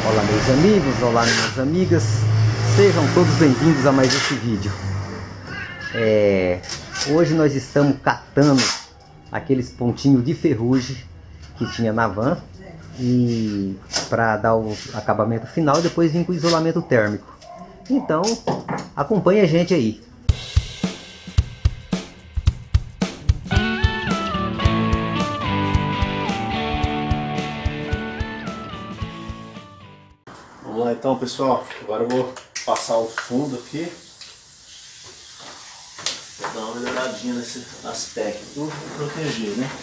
Olá meus amigos, olá minhas amigas, sejam todos bem-vindos a mais esse vídeo. Hoje nós estamos catando aqueles pontinhos de ferrugem que tinha na van e para dar o acabamento final e depois vir com o isolamento térmico. Então acompanhe a gente aí. Vamos lá então, pessoal, agora eu vou passar o fundo aqui, vou dar uma melhoradinha nesse aspecto, tudo para proteger, né?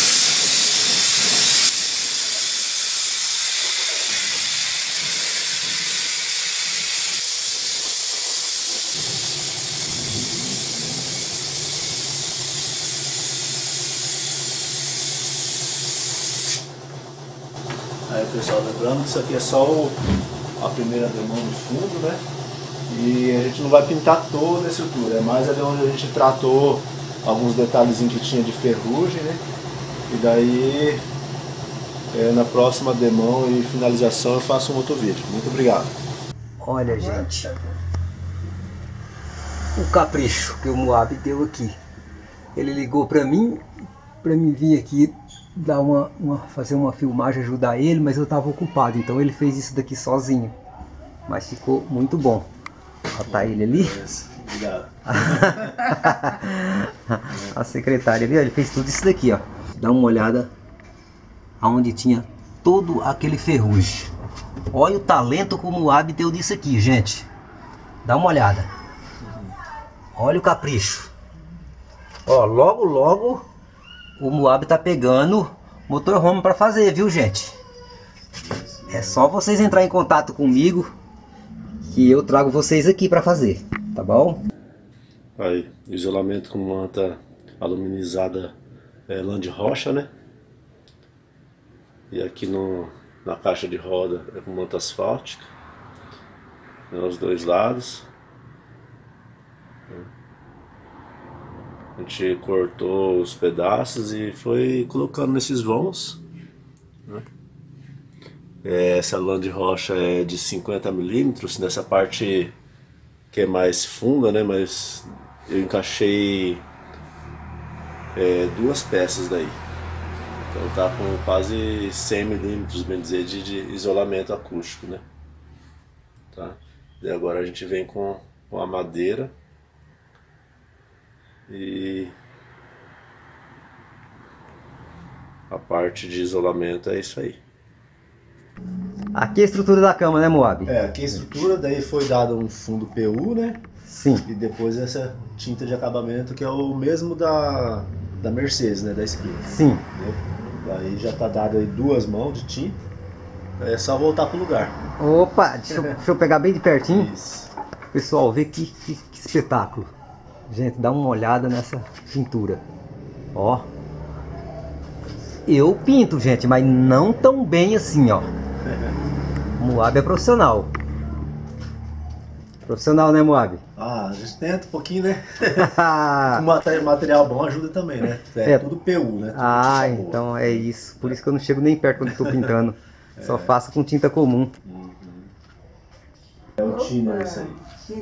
Aí pessoal, lembrando que isso aqui é só a primeira demão do fundo, né? E a gente não vai pintar toda a estrutura, é mais ali onde a gente tratou alguns detalhezinhos que tinha de ferrugem, né? E daí na próxima demão e finalização eu faço um outro vídeo. Muito obrigado. Olha gente, o capricho que o Moab deu aqui. Ele ligou para mim vir aqui dar fazer uma filmagem, ajudar ele, mas eu estava ocupado, então ele fez isso daqui sozinho, mas ficou muito bom. Ó, tá ele ali. Obrigado. A secretária ali, ó, ele fez tudo isso daqui, ó. Dá uma olhada aonde tinha todo aquele ferrugem. Olha o talento que o Moab deu disso aqui, gente. Dá uma olhada. Olha o capricho. Ó, logo logo o Moab tá pegando motorhome para fazer, viu gente? É só vocês entrar em contato comigo que eu trago vocês aqui para fazer, tá bom? Aí, isolamento com manta aluminizada lã de rocha, né? E aqui na caixa de roda é com manta asfáltica, nos dois lados. A gente cortou os pedaços e foi colocando nesses vãos, né? Essa lã de rocha é de 50 milímetros, nessa parte que é mais funda, né? Mas eu encaixei duas peças daí. Então tá com quase 100 milímetros, bem dizer, de isolamento acústico, né? Tá? E agora a gente vem com a madeira. E a parte de isolamento é isso aí. Aqui é a estrutura da cama, né, Moab? Aqui a estrutura, daí foi dado um fundo PU, né? Sim. E depois essa tinta de acabamento que é o mesmo da Mercedes, né? Da esquina. Sim. Entendeu? Daí já tá dado aí 2 mãos de tinta. É só voltar pro lugar. Opa, deixa eu pegar bem de pertinho. Isso. Pessoal, vê que espetáculo. Gente, dá uma olhada nessa pintura. Ó. Eu pinto, gente, mas não tão bem assim, ó. O Moab é profissional. Profissional, né, Moab? A gente tenta um pouquinho, né? O material bom ajuda também, né? Tudo PU, né? Tudo então é isso. Por isso que eu não chego nem perto quando estou pintando. Só faço com tinta comum. É o thinner isso aí.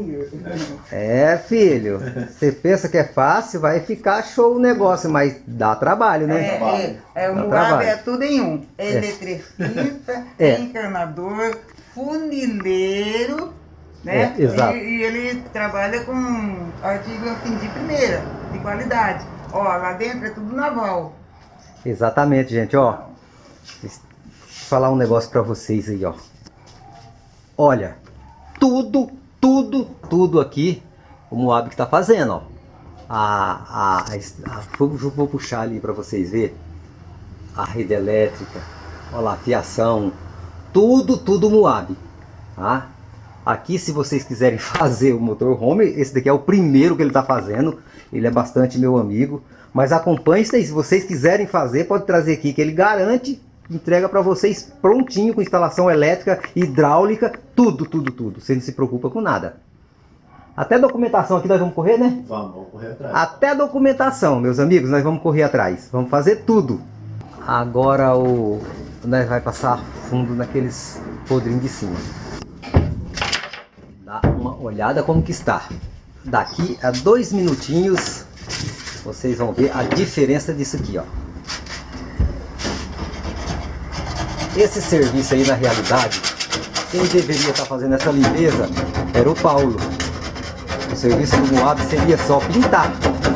Filho, você pensa que é fácil, vai ficar show o negócio, mas dá trabalho, né? O Moab é tudo em um. Eletricista, encanador, funileiro, né? Exato. E ele trabalha com artigo assim, de primeira, de qualidade. Ó, lá dentro é tudo naval. Exatamente, gente, ó. Vou falar um negócio pra vocês aí, ó. Olha, tudo aqui o Moab que tá fazendo, ó. Vou puxar ali para vocês verem a rede elétrica, olha lá, a fiação, tudo Moab, tá? Aqui, se vocês quiserem fazer o motorhome, esse daqui é o primeiro que ele tá fazendo, ele é bastante meu amigo, mas acompanhe isso aí, se vocês quiserem fazer, pode trazer aqui que ele garante, entrega para vocês prontinho, com instalação elétrica, hidráulica, tudo. Você não se preocupa com nada. Até documentação aqui nós vamos correr, né? Vamos correr atrás. Até documentação, meus amigos, nós vamos correr atrás. Vamos fazer tudo. Agora nós vai passar fundo naqueles podrinhos de cima. Dá uma olhada como que está. Daqui a 2 minutinhos vocês vão ver a diferença disso aqui, ó. Esse serviço aí, na realidade, quem deveria estar fazendo essa limpeza era o Paulo. O serviço do Moab seria só pintar.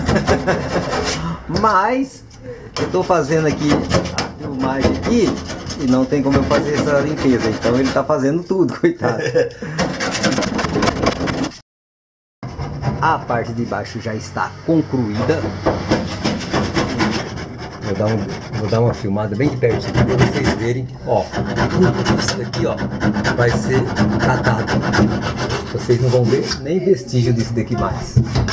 Mas eu estou fazendo aqui a filmagem aqui e não tem como eu fazer essa limpeza. Então ele está fazendo tudo, coitado. A parte de baixo já está concluída. Vou dar uma filmada bem de pertinho para vocês verem. Ó, tudo isso daqui, ó, vai ser tratado. Vocês não vão ver nem vestígio disso daqui mais.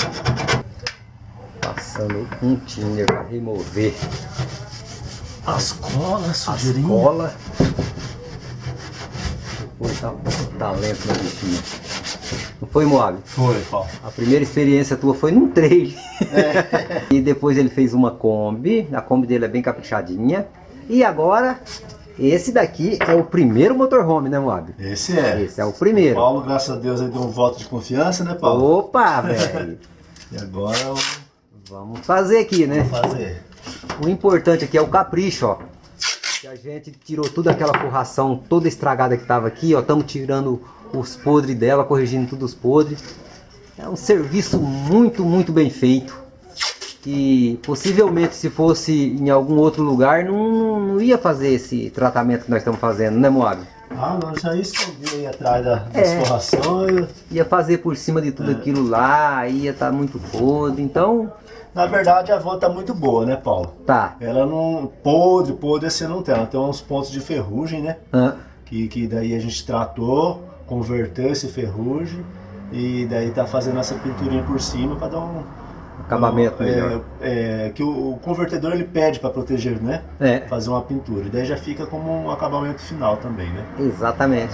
Passando um thinner para remover as colas, as sujeirinha. colas. Depois tá um talento na bichinha. Não foi, Moab? Foi, Paulo. A primeira experiência tua foi num trailer. É. E depois ele fez uma Kombi. A Kombi dele é bem caprichadinha. E agora, esse daqui é o primeiro motorhome, né, Moab? Esse é. Esse é o primeiro. O Paulo, graças a Deus, ele deu um voto de confiança, né, Paulo? Opa, velho. E agora vamos fazer aqui, né? vamos fazer. O importante aqui é o capricho, ó. Que a gente tirou toda aquela forração toda estragada que tava aqui, ó. Estamos tirando os podres dela, corrigindo todos os podres. É um serviço muito, muito bem feito. E possivelmente se fosse em algum outro lugar não ia fazer esse tratamento que nós estamos fazendo, né, Moab? Ah, nós já ia esconder aí atrás das forrações. Ia fazer por cima de tudo aquilo lá, ia estar muito podre, então... Na verdade a van tá muito boa, né, Paulo? Tá. Ela não... Podre assim não tem. Ela tem uns pontos de ferrugem, né? Que daí a gente tratou, converteu esse ferrugem e daí tá fazendo essa pinturinha por cima para dar um... acabamento melhor. Que o convertedor ele pede para proteger, né? Fazer uma pintura. E daí já fica como um acabamento final também, né? Exatamente.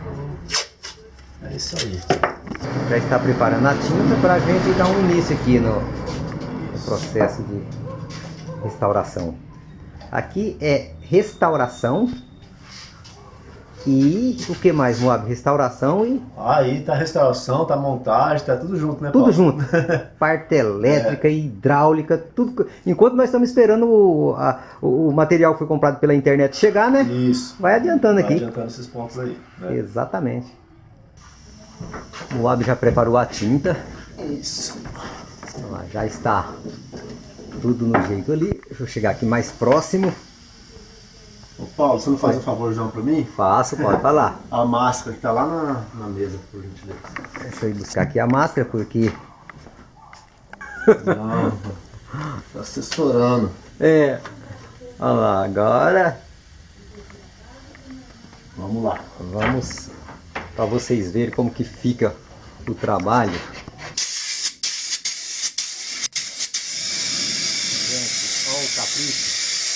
É isso aí. Já está preparando a tinta para a gente dar um início aqui no processo de restauração. Aqui é restauração e o que mais, Moab? Restauração e... Aí tá restauração, tá montagem, tá tudo junto, né, Paulo? Tudo junto. Parte elétrica e hidráulica, tudo. Enquanto nós estamos esperando o material que foi comprado pela internet chegar, né? Isso. Vai adiantando aqui. Vai adiantando esses pontos aí. Né? Exatamente. O Moab já preparou a tinta. Isso. Já está tudo no jeito ali. Deixa eu chegar aqui mais próximo. Ô Paulo, você não faz um favorzão pra mim? Faço, pode falar. A máscara que tá lá na mesa, por gentileza. Deixa eu ir buscar aqui a máscara, porque... Não, tá assessorando. Olha lá, agora... Vamos lá. Vamos, para vocês verem como que fica o trabalho. Gente, olha o capricho.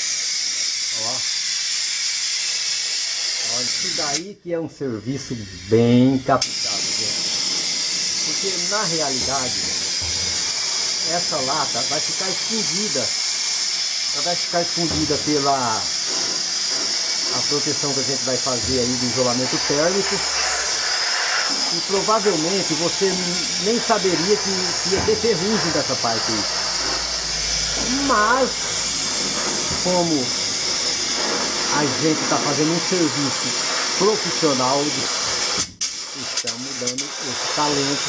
Olha, isso daí que é um serviço bem caprichado, gente. Porque na realidade, essa lata vai ficar escondida. Ela vai ficar escondida pela proteção que a gente vai fazer aí do isolamento térmico. E provavelmente você nem saberia que ia ter ferrugem dessa parte aí. Mas, como a gente está fazendo um serviço profissional, estamos dando esse talento,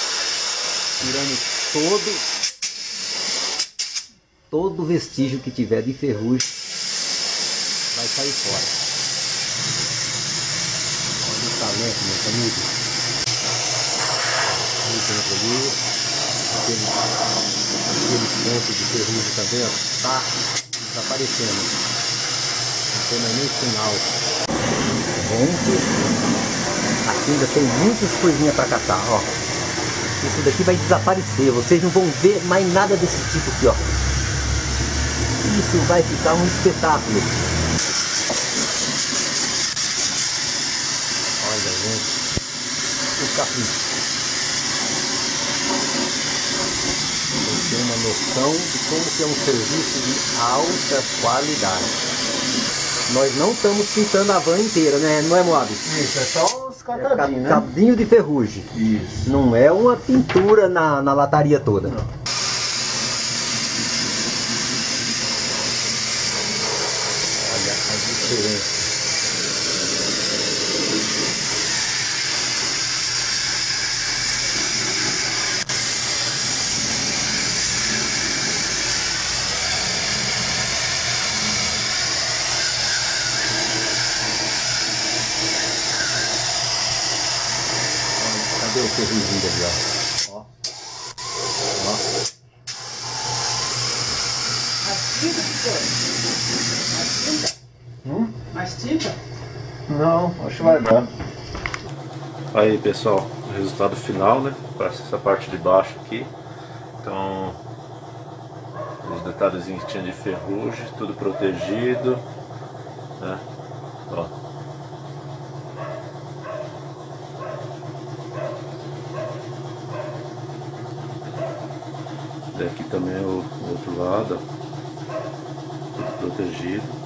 tirando todo vestígio que tiver de ferrugem, vai sair fora. Olha o talento, meus amigos. Aquele ponto de ferrugem também, ó, tá desaparecendo. Não tem mais nem sinal. Gente, aqui ainda tem muitas coisinhas para catar, ó. Isso daqui vai desaparecer, vocês não vão ver mais nada desse tipo aqui, ó. Isso vai ficar um espetáculo. Olha, gente, o capricho. Tem uma noção de como que é um serviço de alta qualidade. Nós não estamos pintando a van inteira, né? Não é, Moab? Isso, é só os catadinhos, né? Cadinho de ferrugem. Isso. Não é uma pintura na lataria toda. Não. Olha a diferença. Cadê o ferruginho ali, ó? Ó. Ó. Mais tinta que foi? Mais tinta? Mais tinta? Não, acho que vai dar. Aí, pessoal, o resultado final, né? Parece essa parte de baixo aqui. Então, os detalhezinhos que tinha de ferrugem, tudo protegido, né? Ó. Daqui também é o outro lado, ó. Tudo protegido.